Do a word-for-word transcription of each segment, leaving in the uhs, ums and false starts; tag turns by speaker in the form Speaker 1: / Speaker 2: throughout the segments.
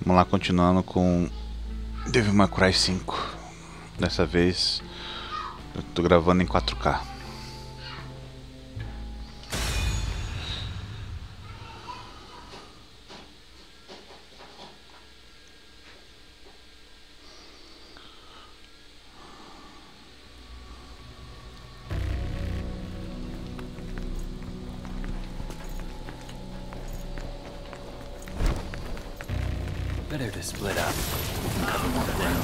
Speaker 1: Vamos lá, continuando com Devil May Cry cinco. Dessa vez eu tô gravando em quatro K.
Speaker 2: Better to split up. We can cover more ground.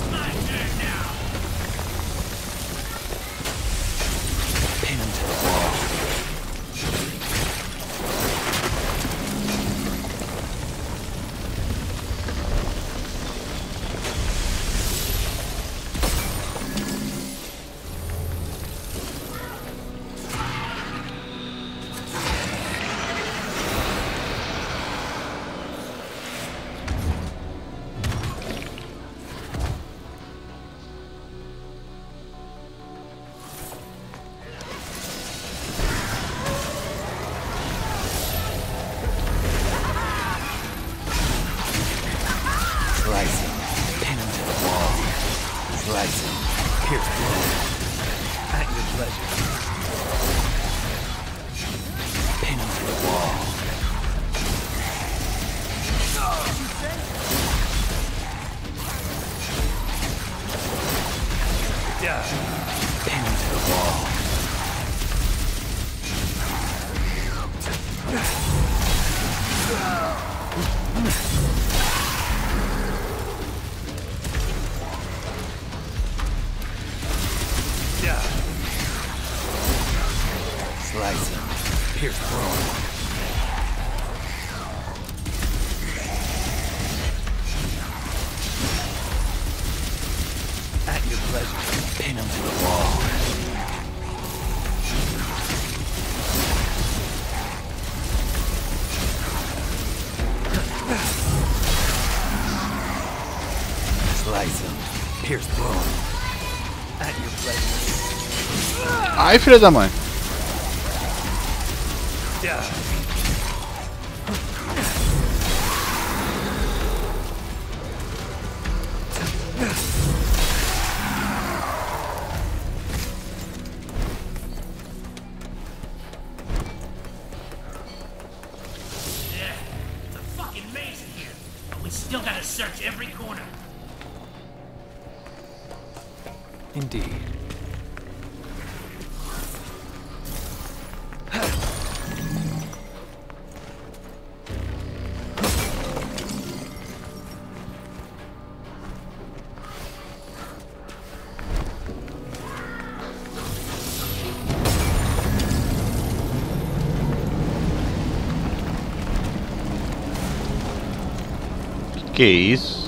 Speaker 2: Pin him to the wall. Slice him. Pin him to the wall. Slice him. Pierce bone. At your pleasure. Pin him to the wall. Yeah. Pin him to the wall. Yeah. Slice him. Pierce bone. At your pleasure. Pin him to the wall. Slice him. Pierce bone. At your pleasure.
Speaker 1: Ai, filha da mãe.
Speaker 2: Yeah.
Speaker 3: Yeah, it's a fucking maze in here, but we still gotta search every corner.
Speaker 2: Indeed.
Speaker 1: Que isso?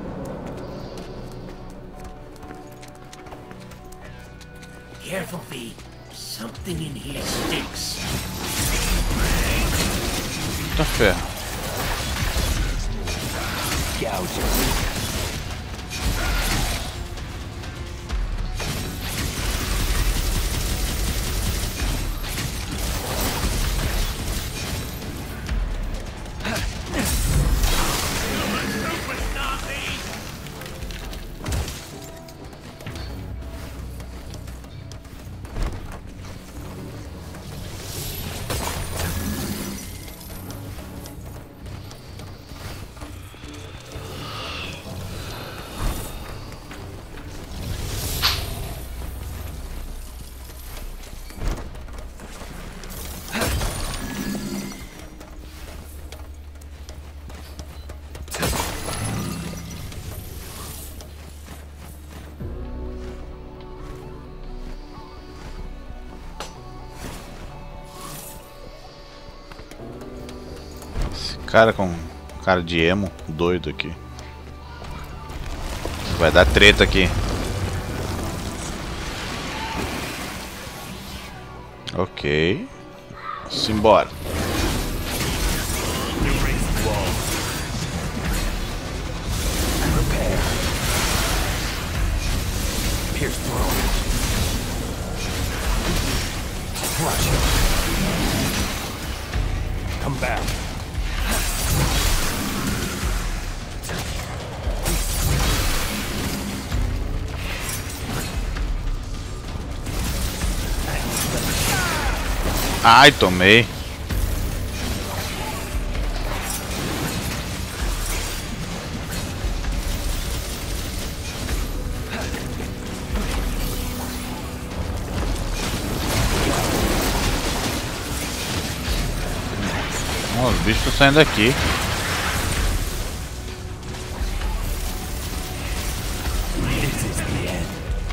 Speaker 3: Careful, V. Something in here stinks.
Speaker 1: Tá ferro.
Speaker 2: Gouge him.
Speaker 1: Cara com cara de emo, doido aqui. Vai dar treta aqui. Ok. Simbora.
Speaker 2: Pierce through. Crush him. Come back.
Speaker 1: Ai, tomei. Oh, os bichos estão saindo daqui.
Speaker 2: This is the end.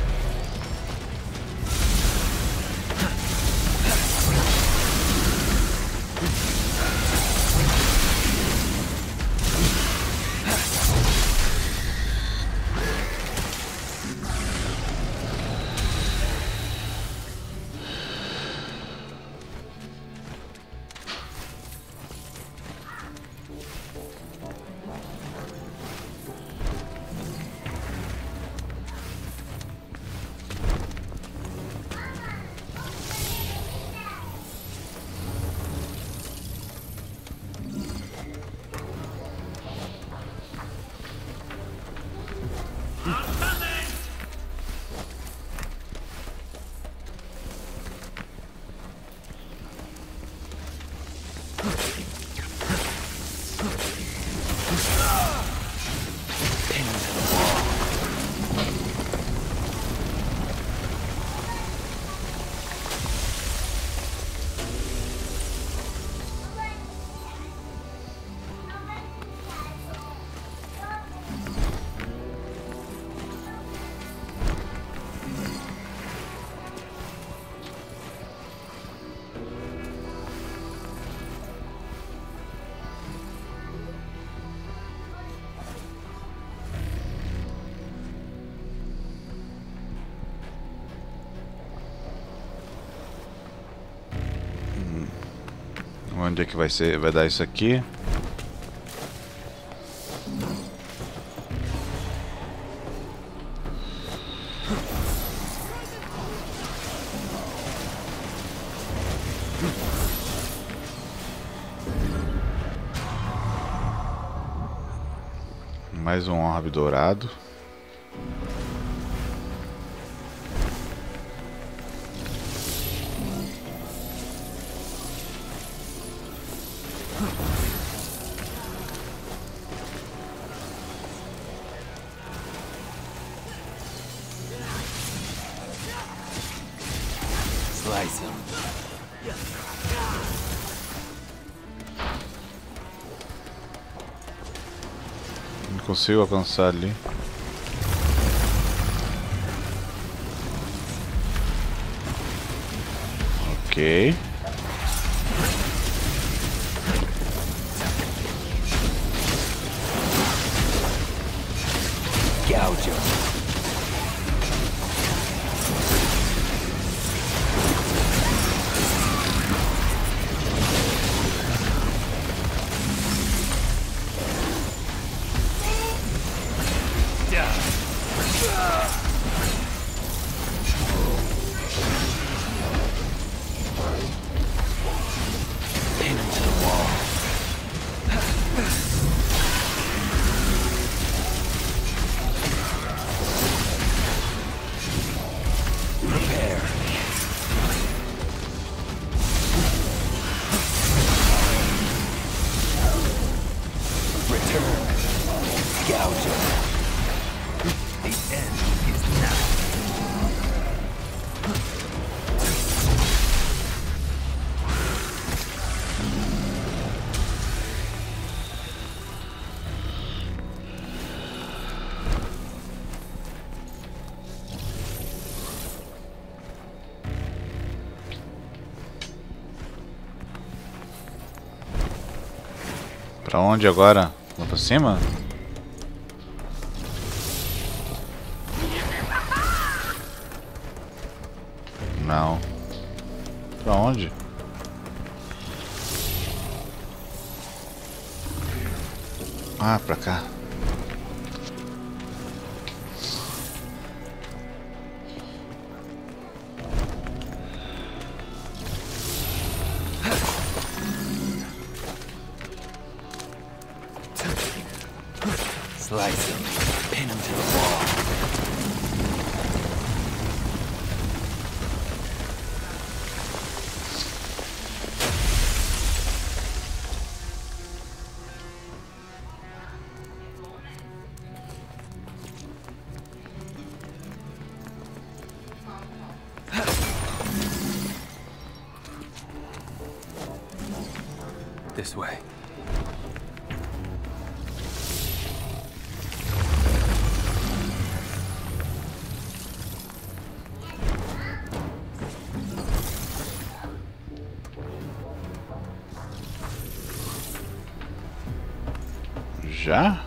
Speaker 1: Onde é que vai ser? Vai dar isso aqui? Mais um orbe dourado.
Speaker 2: Slice him.
Speaker 1: Não consigo alcançar ali. Ok.
Speaker 2: Gouge him. Pin him to the wall. Prepare. Return. Gouge him. The end is now.
Speaker 1: Pra onde agora? Lá pra cima? Não. Pra onde? Ah, pra cá.
Speaker 2: Slice him. Pin him to the wall. This way.
Speaker 1: Já?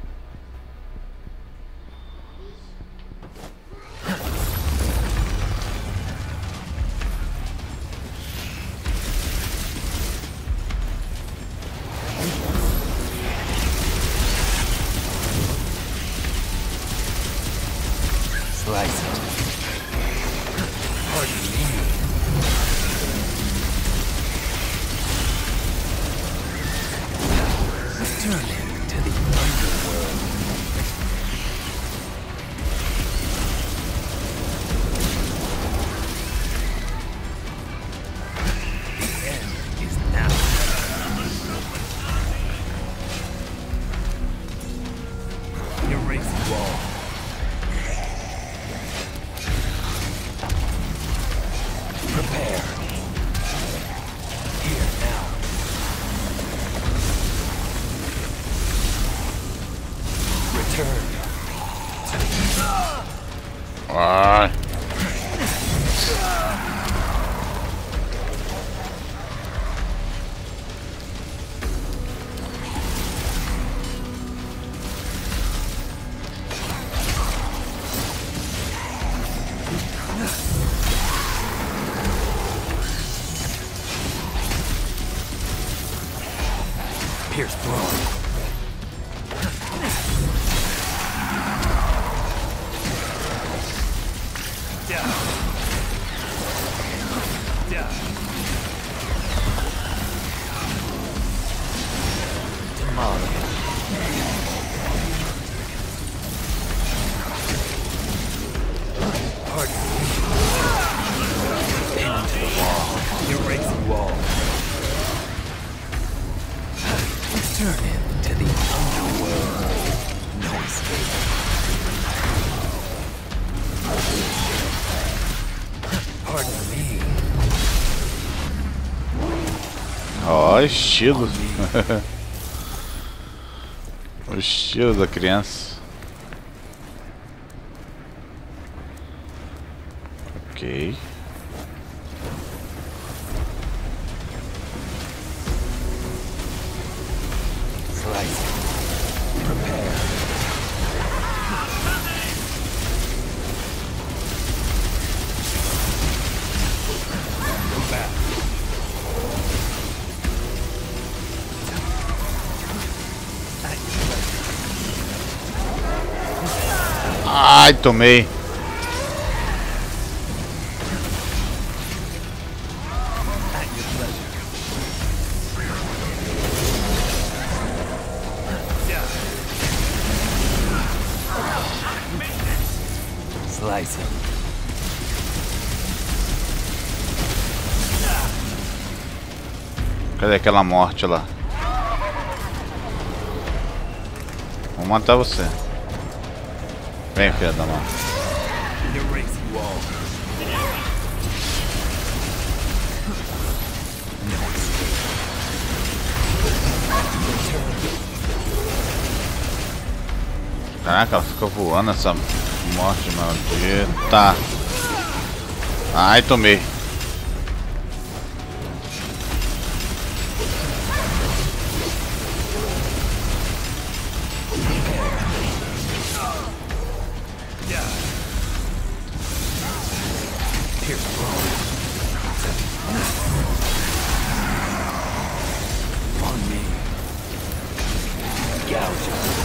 Speaker 2: Slice it. Pardon me. Return him to the underworld. The end is now. Erase you all. Prepare. Here now. Return.
Speaker 1: Ai.
Speaker 2: Pierce throne. Down. Down. Demolish. Pardon me. Pin to the wall. Erase the wall. Turn him to the underworld. No escape. Pardon me.
Speaker 1: Ó, estilo. O estilo da criança. Ok.
Speaker 2: Slice. Prepare. Go back.
Speaker 1: Ai, tomei.
Speaker 2: At your pleasure. Slice him.
Speaker 1: Cadê aquela morte lá? Vou matar você. Vem, filha da mão.
Speaker 2: Erase you all. No escape.
Speaker 1: Caraca, ela fica voando essa morte maldita. Ai, tomei.
Speaker 2: Pierce throne. On me. Gouge him.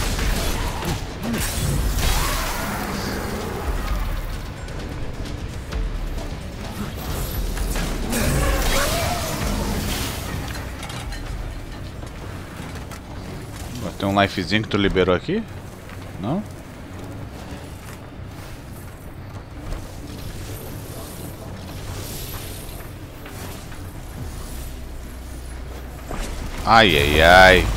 Speaker 1: Tem um lifezinho que tu liberou aqui? Não? Ai, ai, ai.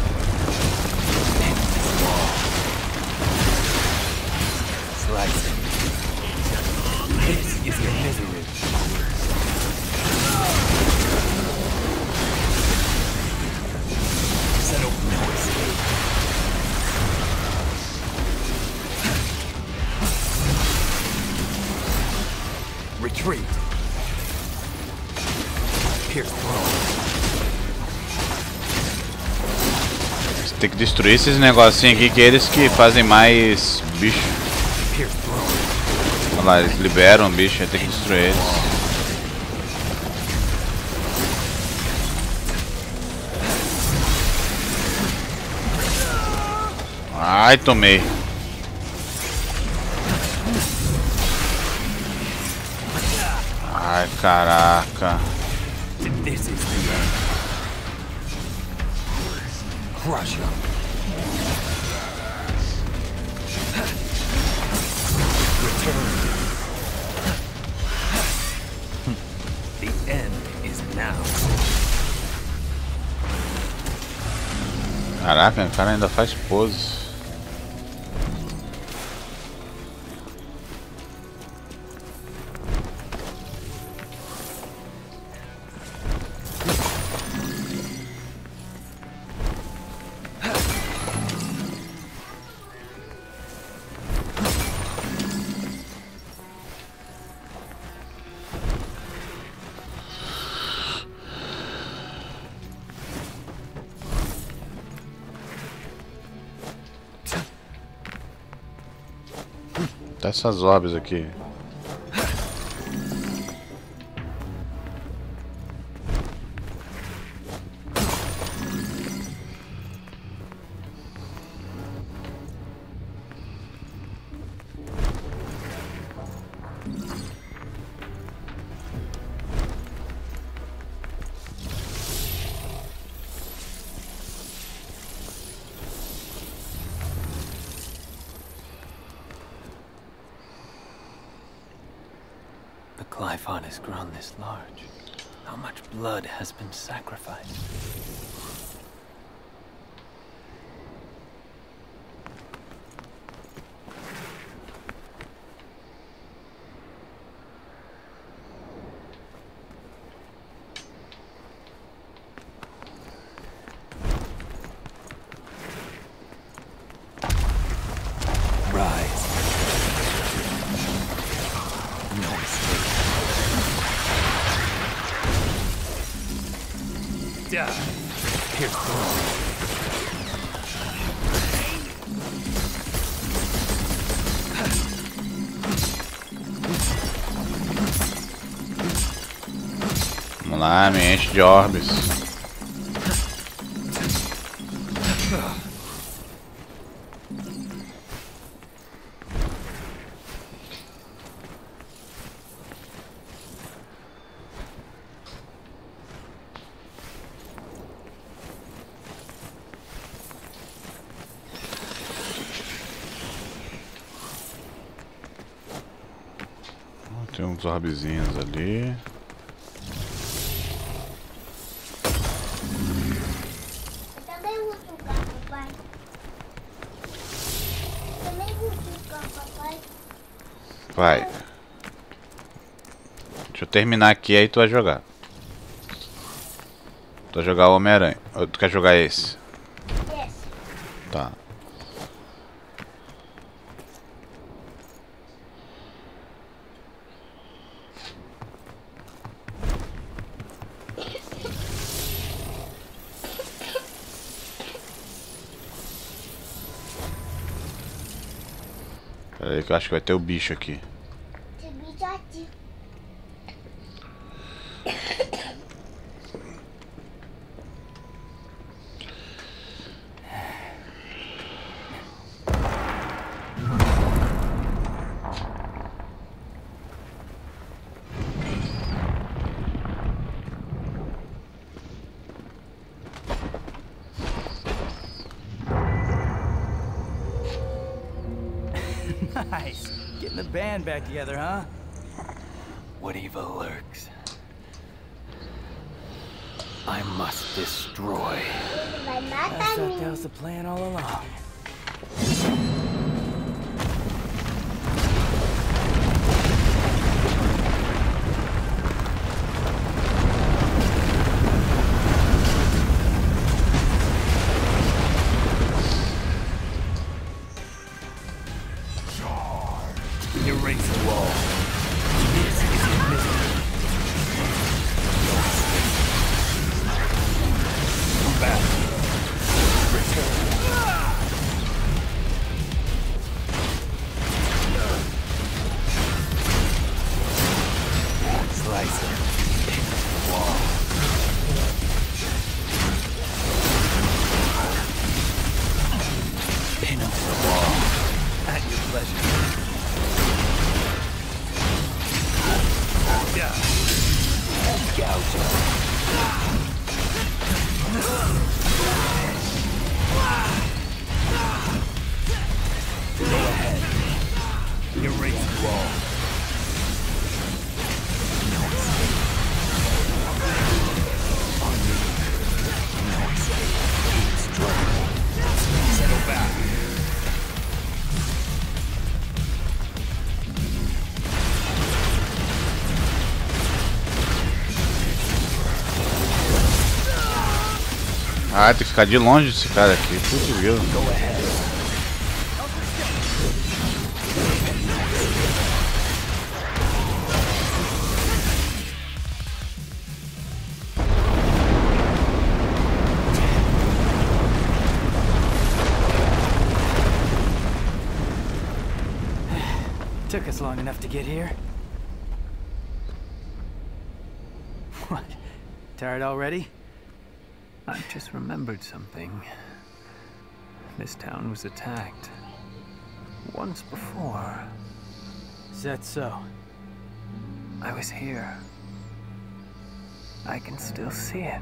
Speaker 2: Slice. This is your misery.
Speaker 1: Tem que destruir esses negocinhos aqui, que é eles que fazem mais bicho. Olha lá, eles liberam bicho, tem que destruir eles. Ai, tomei. Ai, caraca.
Speaker 2: This is the end. Crush him. Return. The end is now.
Speaker 1: Caraca, o cara ainda faz pose. Tá essas orbes aqui.
Speaker 2: The Glyphon has grown this large. How much blood has been sacrificed? Rise. No escape. Die. Pierce through.
Speaker 1: Vamos lá, me enche de orbes. Tem uns orbezinhos ali.
Speaker 4: Também vou jogar, papai. Também vou jogar, papai.
Speaker 1: Vai. Deixa eu terminar aqui, aí tu vai jogar. Tu vai jogar o Homem-Aranha. Ou tu quer jogar esse?
Speaker 4: Yes.
Speaker 1: Tá. Pera aí que eu acho que vai ter o bicho aqui.
Speaker 4: Esse bicho aqui.
Speaker 5: Nice. Getting the band back together, huh?
Speaker 2: What evil lurks? I must destroy.
Speaker 4: Ele vai
Speaker 5: I
Speaker 4: matar
Speaker 5: thought that
Speaker 4: mim.
Speaker 5: was the plan all along.
Speaker 2: Erase the wall. This is invisible. Come back. Return.
Speaker 1: Ah, tem que ficar de longe desse cara aqui. Putz, viu?
Speaker 5: Took us long enough to get here. What? Tired already?
Speaker 2: I just remembered something. This town was attacked once before.
Speaker 5: Is that so?
Speaker 2: I was here. I can still see it.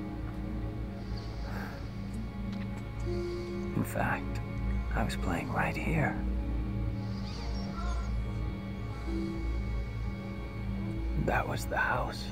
Speaker 2: In fact, I was playing right here. That was the house.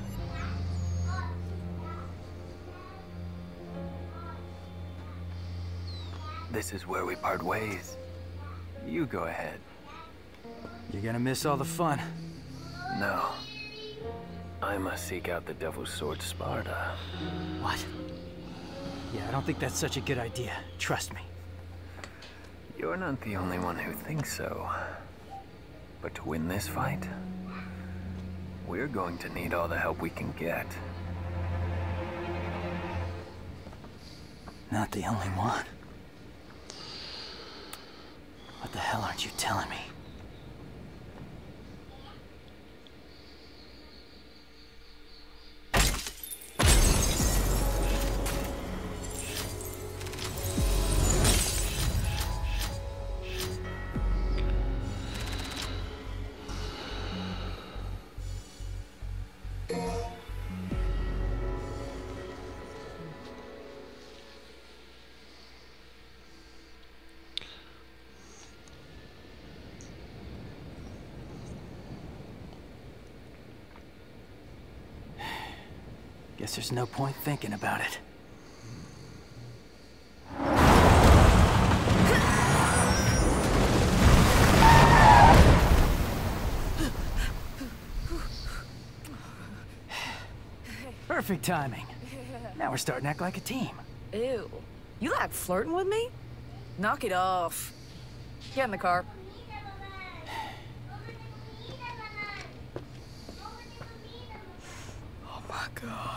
Speaker 2: This is where we part ways. You go ahead.
Speaker 5: You're gonna miss all the fun.
Speaker 2: No. I must seek out the Devil's Sword Sparda.
Speaker 5: What? Yeah, I don't think that's such a good idea. Trust me.
Speaker 2: You're not the only one who thinks so. But to win this fight, we're going to need all the help we can get.
Speaker 5: Not the only one. What the hell aren't you telling me? Guess there's no point thinking about it. Perfect timing. Now we're starting to act like a team.
Speaker 6: Ew. You like flirting with me? Knock it off. Get in the car. Oh my God.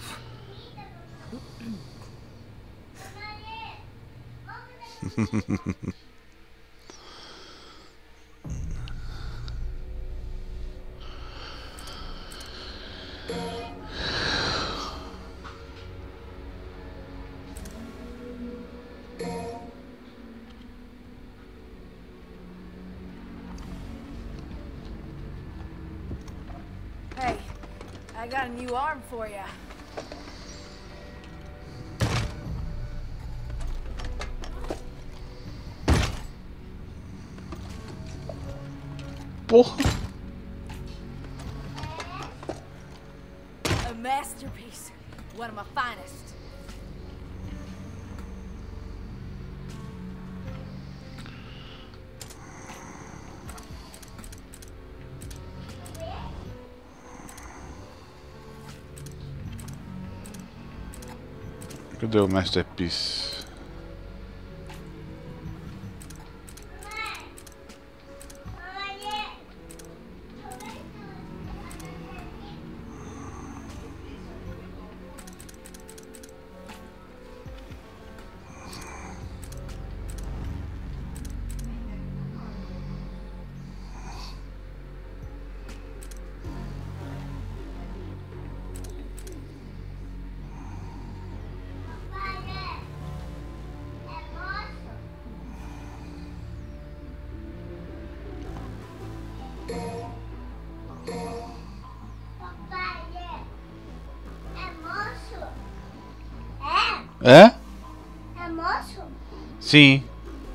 Speaker 6: Hey, I got a new arm for you.
Speaker 1: Porra!
Speaker 6: A masterpiece. One of my finest.
Speaker 1: Cadê o Masterpiece? É?
Speaker 4: É moço?
Speaker 1: Sim.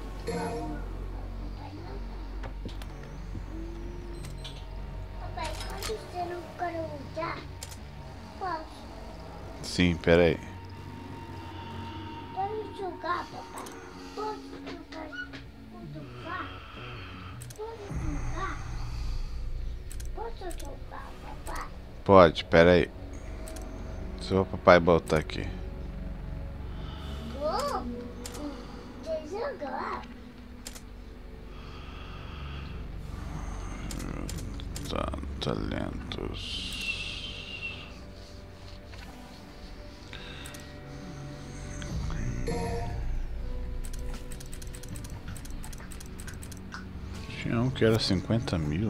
Speaker 4: Papai, quando você não quer usar, posso?
Speaker 1: Sim, peraí.
Speaker 4: Posso jogar, papai? Posso jogar o sofá? Posso jogar? Posso jogar, papai?
Speaker 1: Pode, peraí. Só o papai botar aqui. Tá, talentos. Tinha um que era cinquenta mil.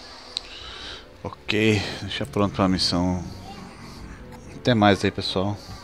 Speaker 1: Ok, deixa pronto para a missão. Até mais aí, pessoal.